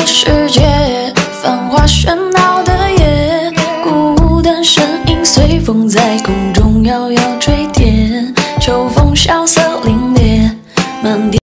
世界，繁华喧闹的夜，孤单身影随风在空中摇摇垂跌，秋风萧瑟凛冽，满地。